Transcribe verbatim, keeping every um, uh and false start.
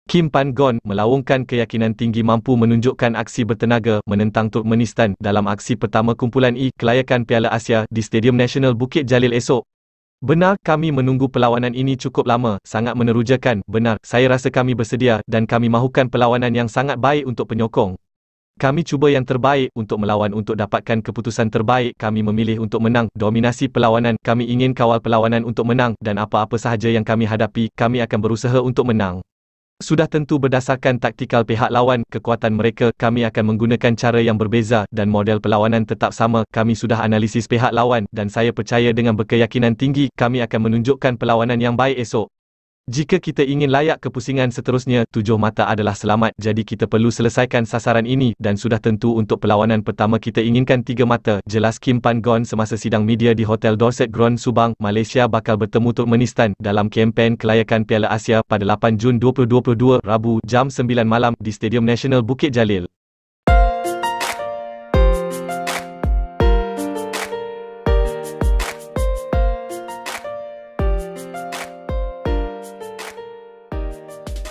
Kim Pan-gon melawungkan keyakinan tinggi mampu menunjukkan aksi bertenaga menentang Turkmenistan dalam aksi pertama kumpulan E kelayakan Piala Asia di Stadium Nasional Bukit Jalil esok. Benar, kami menunggu perlawanan ini cukup lama, sangat menerujakan. Benar, saya rasa kami bersedia dan kami mahukan perlawanan yang sangat baik untuk penyokong. Kami cuba yang terbaik untuk melawan untuk dapatkan keputusan terbaik. Kami memilih untuk menang. Dominasi perlawanan, kami ingin kawal perlawanan untuk menang dan apa-apa sahaja yang kami hadapi, kami akan berusaha untuk menang. Sudah tentu berdasarkan taktikal pihak lawan, kekuatan mereka, kami akan menggunakan cara yang berbeza dan model perlawanan tetap sama. Kami sudah analisis pihak lawan dan saya percaya dengan berkeyakinan tinggi, kami akan menunjukkan perlawanan yang baik esok. Jika kita ingin layak ke pusingan seterusnya, tujuh mata adalah selamat, jadi kita perlu selesaikan sasaran ini dan sudah tentu untuk perlawanan pertama kita inginkan tiga mata, jelas Kim Pan-gon semasa sidang media di Hotel Dorset Grand Subang. Malaysia bakal bertemu Turkmenistan dalam kempen kelayakan Piala Asia pada lapan Jun dua ribu dua puluh dua, Rabu, jam sembilan malam di Stadium Nasional Bukit Jalil.